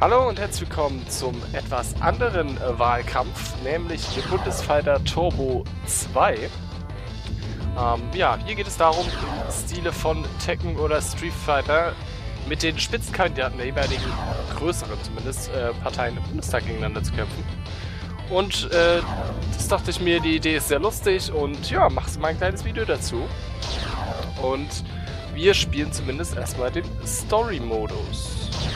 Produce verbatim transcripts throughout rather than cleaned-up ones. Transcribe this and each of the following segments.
Hallo und herzlich willkommen zum etwas anderen äh, Wahlkampf, nämlich Bundesfighter Turbo zwei. Ähm, ja, hier geht es darum, im Stile von Tekken oder Street Fighter mit den Spitzenkandidaten der jeweiligen größeren zumindest äh, Parteien im Bundestag gegeneinander zu kämpfen. Und äh, das dachte ich mir, die Idee ist sehr lustig und ja, machst mal ein kleines Video dazu. Und wir spielen zumindest erstmal den Story-Modus.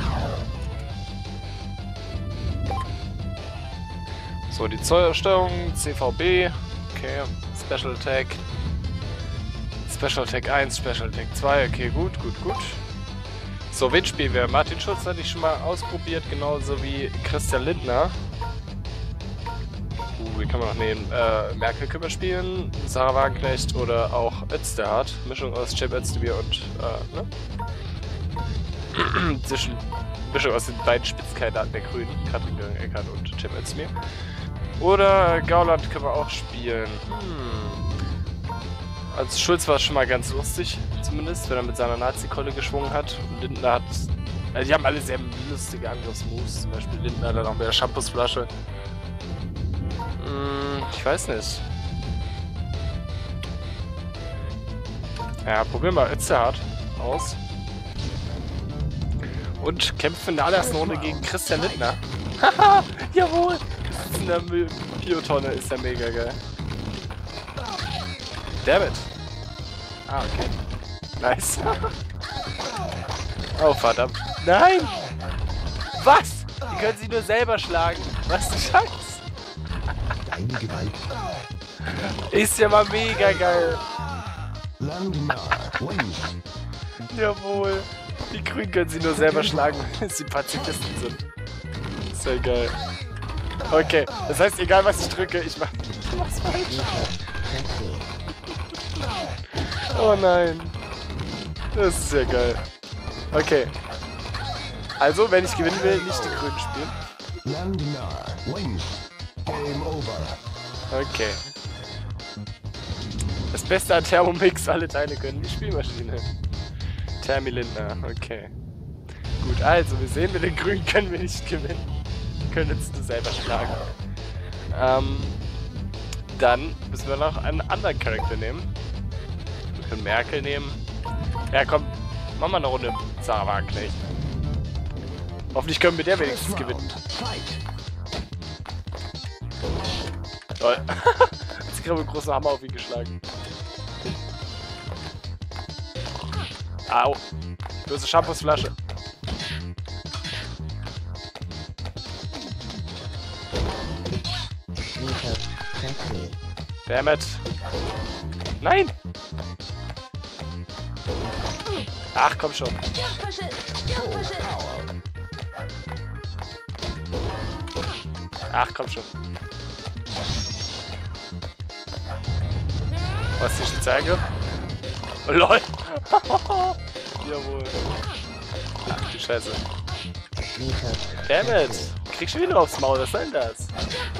So, die Steuerung, C V B, okay, Special Attack, Special Attack eins, Special Attack zwei, okay, gut, gut, gut. So, wen spielen wir? Martin Schulz hatte ich schon mal ausprobiert, genauso wie Christian Lindner. Uh, wie kann man noch nehmen? Äh, Merkel können wir spielen, Sarah Wagenknecht oder auch Özterhardt. Mischung aus Cem Özdemir und, äh, ne? Zwischen, Mischung aus den beiden Spitzenkandidaten der Grünen, Katrin Göring-Eckardt und Cem Özdemir. Oder Gauland können wir auch spielen. Hm. Also Schulz war schon mal ganz lustig, zumindest, wenn er mit seiner Nazi-Kolle geschwungen hat. Und Lindner hat... Also die haben alle sehr lustige Angriffsmoves. Zum Beispiel Lindner dann auch mit der Shampoosflasche. Hm, ich weiß nicht. Ja, probieren wir Özterhardt aus. Und kämpfen in der allerersten Runde gegen Christian Lindner. Haha, jawohl! In der Biotonne ist ja mega geil. Dammit! Ah, okay. Nice. Oh, verdammt. Nein! Was? Die können sie nur selber schlagen. Was ein Scheiß? Deine Gewalt. Ist ja mal mega geil. Landmark wins. Jawohl. Die Grünen können sie nur selber schlagen, wenn sie Pazifisten sind. Ist ja geil. Okay, das heißt, egal was ich drücke, ich mach was falsch. Oh nein. Das ist ja geil. Okay. Also, wenn ich gewinnen will, nicht die Grünen spielen. Landmark wins. Game over. Okay. Das Beste an Thermomix, alle Teile können die Spielmaschine. Thermi Lindner, okay. Gut, also, wir sehen, mit den Grünen können wir nicht gewinnen. Wir können uns nur selber schlagen. Ähm, dann müssen wir noch einen anderen Charakter nehmen. Wir können Merkel nehmen. Ja, komm, machen wir eine Runde Sarah Wagenknecht. Hoffentlich können wir der wenigstens gewinnen. Toll. Hat sie gerade mit einem großen Hammer auf ihn geschlagen. Au. Böse Shampoosflasche. Dammit. Nein! Ach, komm schon. Ach, komm schon. Was ist die Zeige? Oh, lol. Jawohl. Ach, du Scheiße. Dammit. Krieg schon wieder aufs Maul. Was soll denn das?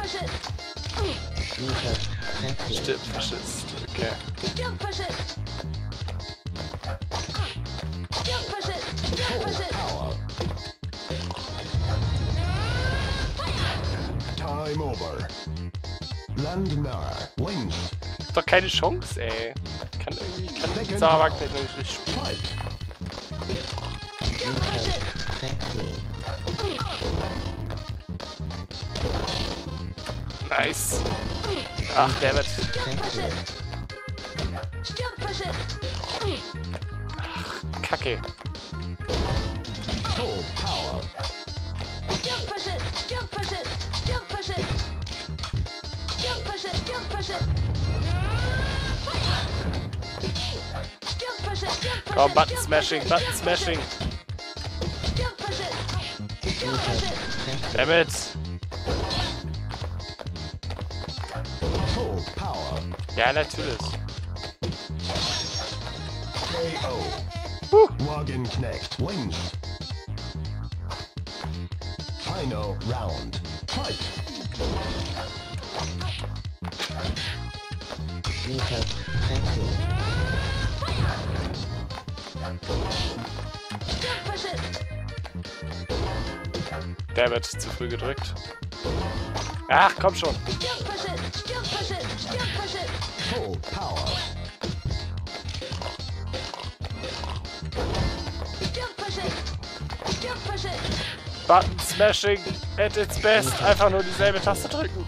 Stimmt, Faschist. Okay. Time over. Landmark wins. Doch keine Chance, ey. Kann irgendwie, kann Sarah Wagenknecht noch nicht richtig spielen. Nice. Ach, der wird. Ach, Kacke. Komm, Button Smashing, Button Smashing. Dammit. Ja, natürlich. K O. Huh. Wagenknecht wins. Final round. Fight. Dammit, zu früh gedrückt. Ach, komm schon. Full power. Button Smashing at its best. Einfach nur dieselbe Taste drücken.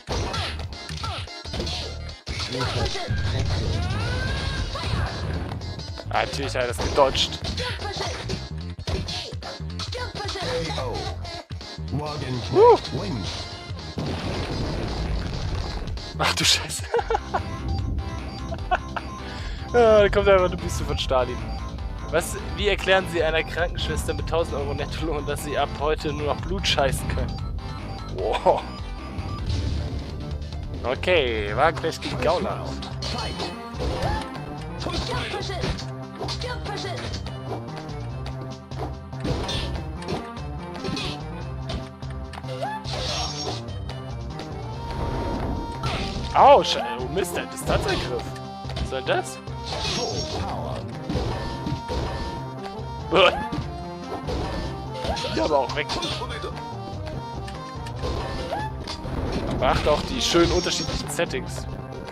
Ah, natürlich hat er das gedodged. K O. Wagon Uh. Knecht wins. Ach du Scheiße. Ah, da kommt einfach eine Büste von Stalin. Was, wie erklären Sie einer Krankenschwester mit tausend Euro Nettolohn, dass sie ab heute nur noch Blut scheißen können? Wow. Okay, Wagenknecht gegen Gauland. Fight. Au, Sche oh Mist, ein Distanzangriff. Was soll das? Full power. Ja, aber auch weg. Macht auch die schönen unterschiedlichen Settings.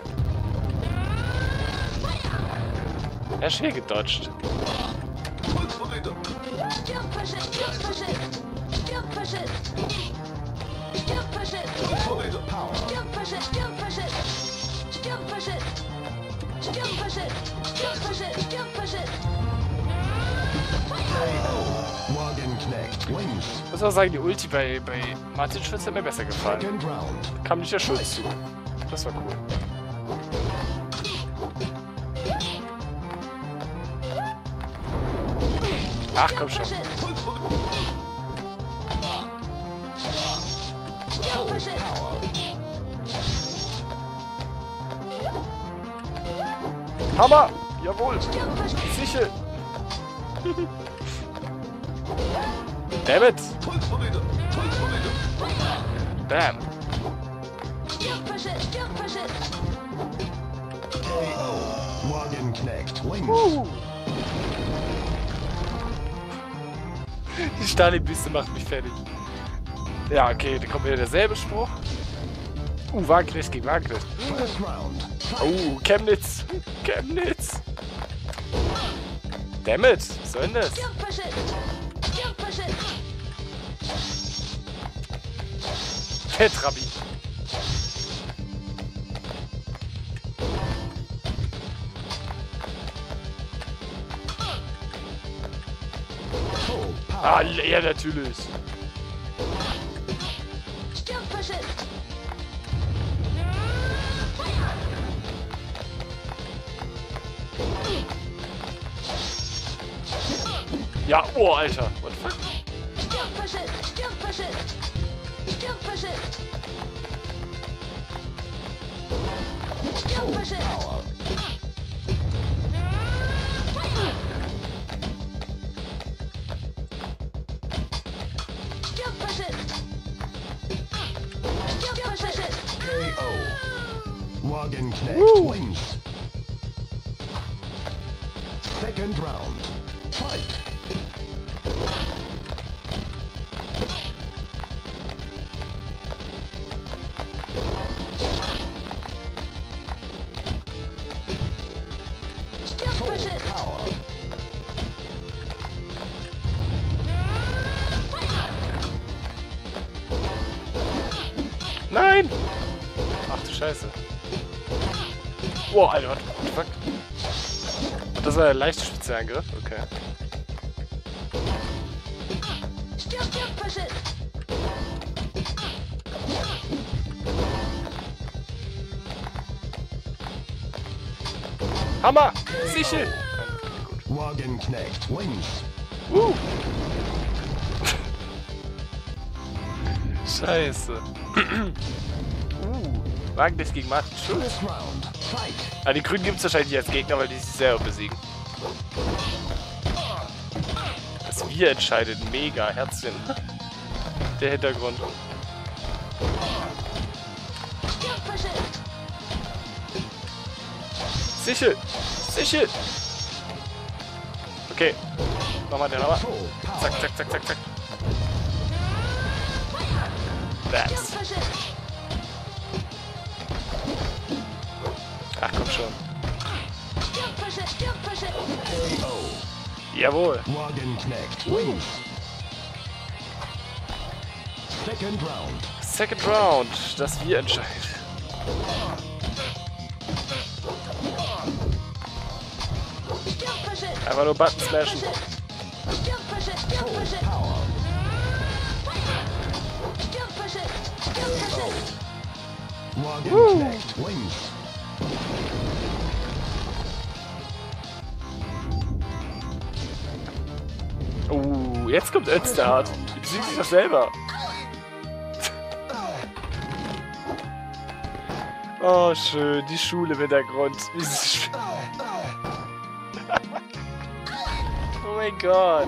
Er ist hier gedodged. Wagenknecht wins. Ich muss auch sagen, die Ulti bei, bei Martin Schulz hat mir besser gefallen. Second round. Kam nicht der Schulz zu. Das war cool. Ach, komm schon. Power. Hammer! Jawohl! Sicher! Dammit! Bam! K O. Wagenknecht wins. Uh. Die Stalin-Büste macht mich fertig. Ja, okay, dann kommt wieder derselbe Spruch. Uh, Wagenknecht gegen Wagenknecht. First round. Oh, Chemnitz! Chemnitz! Dammit! Was soll denn das? Fetrabi! Full power. Ah, ja, natürlich! Ja, oh, Alter! What the fuck? Power. K O. Wagenknecht Woo. wins. Second round. Fight. Full power. Nein! Ach du Scheiße. Wow, Alter, what the fuck? Ach, das war der leichte Spezialangriff? Okay. Hammer! Sichel! Wagenknecht wins. Uh. Scheiße. uh. Wagenknecht gegen Martin Schulz. First round. Fight. Ah, die Grünen gibt es wahrscheinlich nicht als Gegner, weil die sich selber besiegen. Das Wir entscheidet. Mega. Herzchen. Der Hintergrund. Sichel! Sichel! Okay. Nochmal den Hammer. Full power. Zack, zack, zack, zack, zack. Bams. Ach, komm schon. K O. Jawohl. Wagenknecht wins. Second round. Second Round, das wir entscheiden. Einfach nur Button smashen. Full power. Wagenknecht wins. Uh, jetzt kommt Ötztadt. Die besiegt sich doch selber. Oh, schön. Die Schule im Hintergrund. Wie sie sch- Oh mein Gott.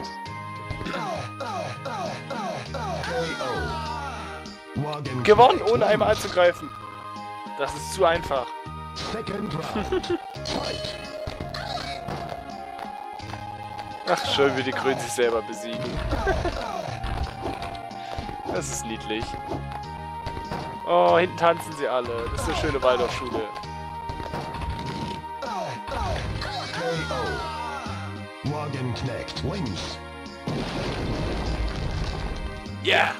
Wagenknecht Gewonnen, ohne einmal anzugreifen. Das ist zu einfach. Second round. Fight. Ach, schön, wie die Grünen sich selber besiegen. Das ist niedlich. Oh, hinten tanzen sie alle. Das ist eine schöne Waldorfschule. K O. Wagenknecht wins. Ja! Yeah.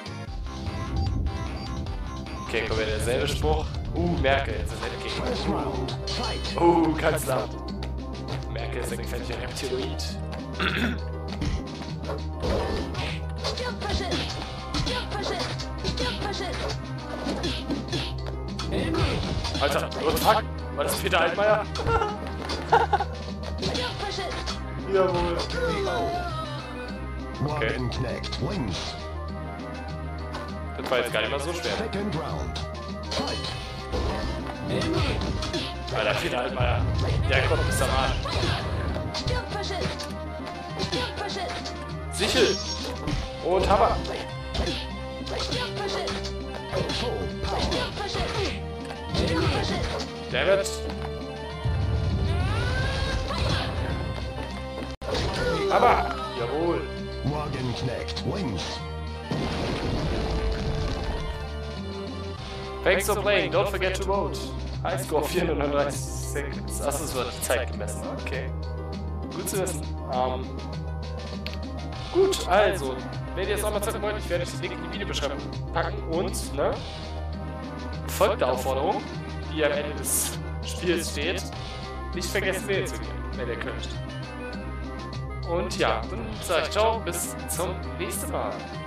Okay, kommt wieder derselbe Spruch. Uh, Merkel, jetzt ist er First round. Fight. okay. Uh, Kanzler. Merkel ist ein gefährlicher Reptiloid. Alter, oh fuck! War das Peter Altmaier? Jawohl. Wagenknecht wins. Das war jetzt gar nicht mal so schwer. Second round. Fight. Alter, Peter Altmaier. Der kommt bis am Arsch. Sichel! Und Hammer! Full power. Dammit! Hammer! Jawohl! Wagenknecht wins. Thanks for playing, don't forget to vote. Highscore vierhundertneununddreißig Seconds. Achso, es wird die Zeit gemessen, okay. Gut zu wissen. Ähm, gut, also, wenn ihr das auch mal zocken wollt, ich werde euch den Link in die Videobeschreibung packen und, ne, folgt der Aufforderung, die am Ende des Spiels steht, nicht vergessen wählen zu gehen, wenn ihr könnt. Und ja, dann sage ich ciao, bis zum nächsten Mal.